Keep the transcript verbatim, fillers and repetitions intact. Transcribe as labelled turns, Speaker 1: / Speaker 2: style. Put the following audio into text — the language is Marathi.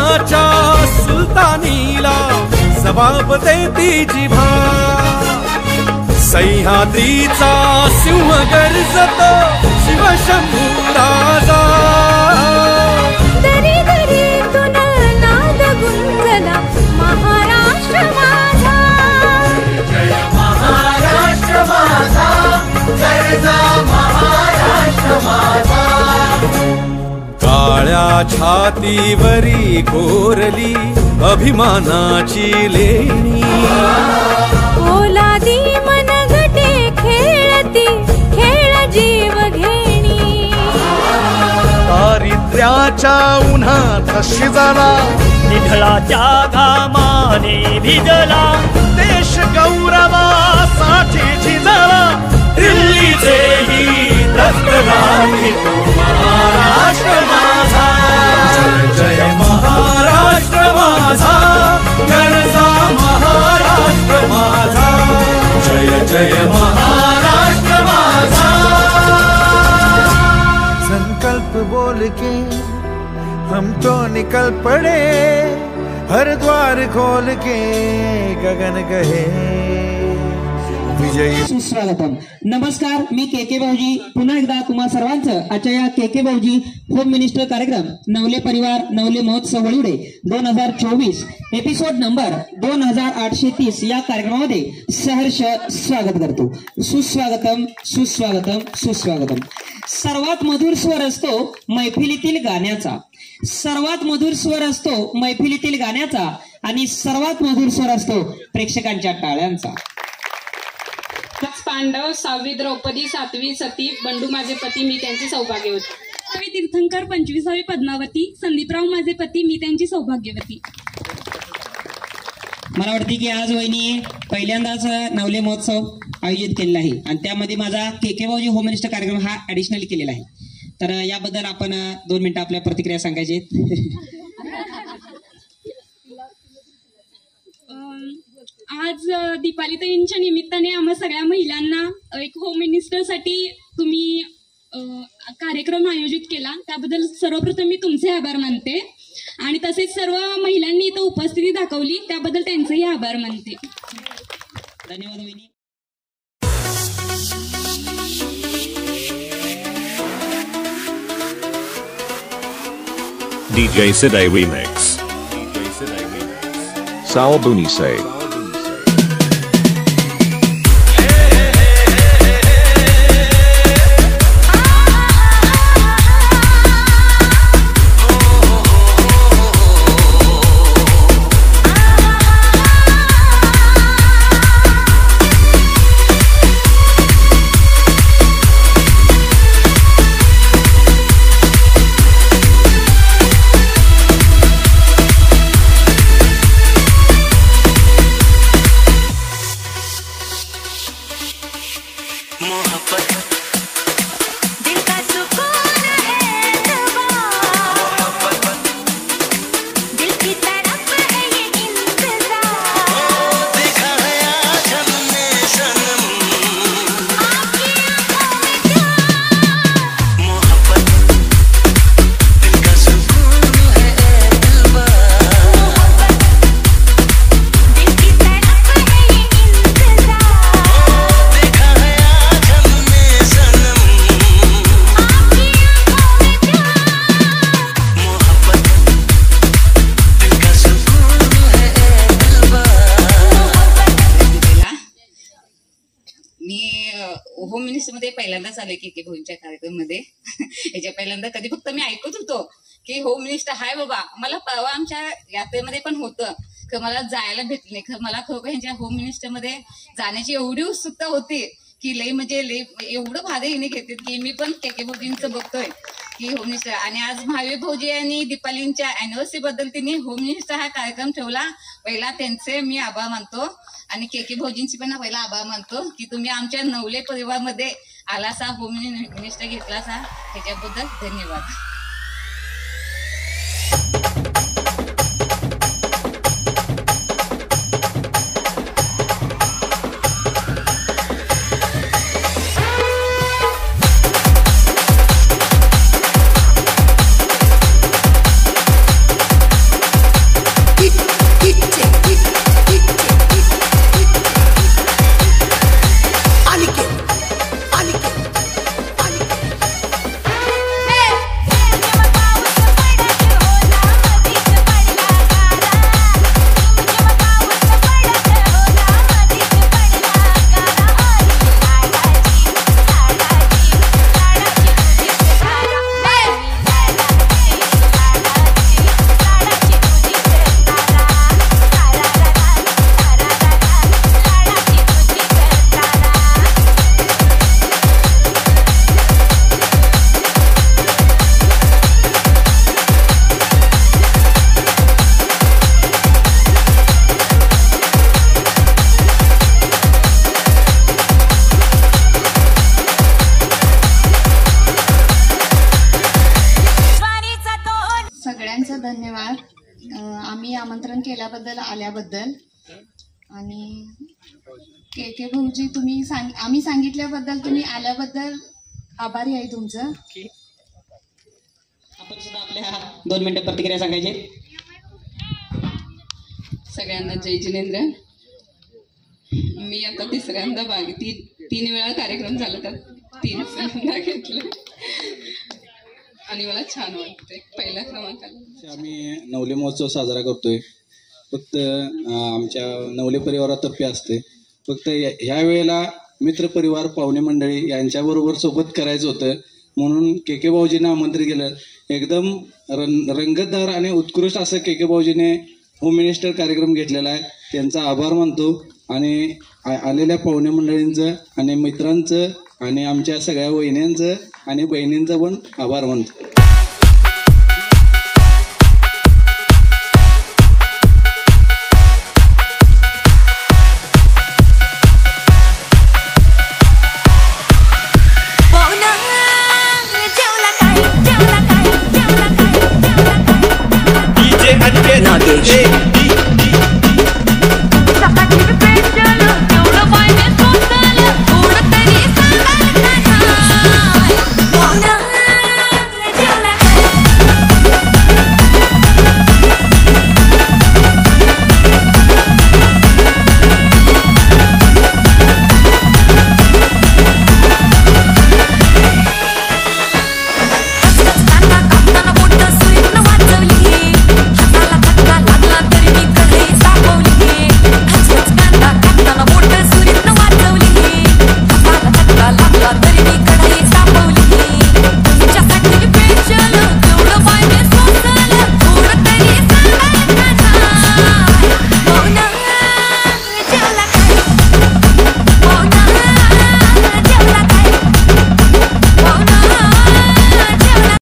Speaker 1: मनाच्या सुलतानीला जबाब देती जिभा सह्याद्रीचा सिंह गर्जतो शिवशंभू राजा
Speaker 2: दरी दरीतून नाद गुंजला महाराष्ट्र माझा
Speaker 3: जय महाराष्ट्र माझा जय महाराष्ट्र माझा
Speaker 1: काळ्या छातीवरी कोरली अभिमानाची लेणी
Speaker 2: ओलादी मनगटे खेळती खेळ जीव घेणी
Speaker 3: दारिद्र्याच्या उन्हात शिजला
Speaker 4: निधळाच्या घामाने भिजला
Speaker 3: देश गौरवासाठी झिजला
Speaker 1: दिल्लीचेही दत्तराणी तो महाराष्ट्र माझा जय जय महाराष्ट्र माझा गरजा महाराष्ट्र माझा जय जय महाराष्ट्र माझा
Speaker 5: संकल्प बोल के हम तो निकल पड़े हर द्वार खोल के गगन गहे विजयी
Speaker 6: सुस्वागतम. नमस्कार, मी के के भाऊजी पुन्हा एकदा तुम्हा सर्वांचं आजच्या या के के भाऊजी होम मिनिस्टर कार्यक्रम नवले परिवार नवले महोत्सव वळिवडे दोन हजार चोवीस एपिसोड नंबर दोन हजार आठशे तीस या कार्यक्रमामध्ये सहर्ष स्वागत करतो. सुस्वागतम सुस्वागतम सुस्वागतम. सर्वात मधुर स्वर असतो मैफिलीतील गाण्याचा, सर्वात मधुर स्वर असतो मैफिलीतील गाण्याचा आणि सर्वात मधुर स्वर असतो प्रेक्षकांच्या टाळ्यांचा.
Speaker 7: पांडव सहावी द्रौपदी सातवी सती बंडू माझे पती मी त्यांचे सौभाग्यवती.
Speaker 8: सावी तीर्थंकर पंचवीसावी पद्मावती संदीपराव माझे पती मी त्यांची सौभाग्यवती.
Speaker 6: मला वाटते की आज वहिनी पहिल्यांदाच नवले महोत्सव आयोजित केलेला आहे आणि त्यामध्ये माझा के के भाऊजी होम मिनिस्टर कार्यक्रम हा ऍडिशनली केलेला आहे. तर याबद्दल आपण दोन मिनिटं आपल्या प्रतिक्रिया सांगायची आहेत.
Speaker 8: आज दीपालीताईंच्या निमित्ताने आम्हा सगळ्या महिलांना एक होम मिनिस्टरसाठी तुम्ही कार्यक्रम आयोजित केला त्याबद्दल सर्वप्रथम मी तुमचे आभार मानते आणि तसेच सर्व महिलांनी इथं उपस्थिती दाखवली त्याबद्दल त्यांचेही आभार मानते.
Speaker 6: धन्यवाद वहिनी.
Speaker 9: D J Siday Remix. Saul Bunise.
Speaker 7: Home minister मध्ये पहिल्यांदाच आले की के भाऊंच्या कार्यक्रम मध्ये. याच्या पहिल्यांदा कधी फक्त मी ऐकत होतो की होम मिनिस्टर हाय बाबा. मला परवा आमच्या यात्रेमध्ये पण होतं की मला जायला भेटले नाही. मला खरोखर ह्यांच्या होम मिनिस्टर मध्ये जाण्याची एवढी उत्सुकता होती की लई म्हणजे लई एवढं भारी हिने घेते की मी पण के के भाऊजींचं बघतोय की होम मिनिस्टर. आणि आज महावीर भाऊजी आणि दीपालींच्या अॅनिव्हर्सरी बद्दल त्यांनी होम मिनिस्टर हा कार्यक्रम ठेवला. पहिला त्यांचे मी आभार मानतो आणि के के भाऊजींची पण पहिला आभार मानतो की तुम्ही आमच्या नवले परिवारमध्ये आलासा होम मिनिस्टर घेतलासा ह्याच्याबद्दल धन्यवाद.
Speaker 10: अं, आम्ही आमंत्रण केल्याबद्दल आल्याबद्दल आणि के के भाऊजी तुम्ही सांग आम्ही सांगितल्याबद्दल तुम्ही आल्याबद्दल आभारी आहे तुमचं.
Speaker 6: आपण सुद्धा आपल्या दोन मिनिटं प्रतिक्रिया सांगायची.
Speaker 7: सगळ्यांना जय जिनेंद्र. मी आता तिसऱ्यांदा बाग तीन तीन वेळा कार्यक्रम झाला तर तीन फिल्मला घेतलं आणि मला छान वाटतंय. पहिल्या क्रमांकाला
Speaker 11: आम्ही नवले महोत्सव साजरा करतोय. फक्त आमच्या नवले परिवारातर्फे असते. फक्त ह्या वेळेला मित्रपरिवार पाहुणे मंडळी यांच्याबरोबर सोबत करायचं होतं म्हणून के के भाऊजींना आमंत्रित केलं. एकदम रंग रंगतदार आणि उत्कृष्ट असं के के भाऊजीने होम मिनिस्टर कार्यक्रम घेतलेला आहे. त्यांचा आभार मानतो आणि आलेल्या पाहुणे मंडळींचं आणि मित्रांचं आणि आमच्या सगळ्या वहिन्यांचं आणि बहिणींचं पण आभार मानतो.
Speaker 1: डीजे नागेश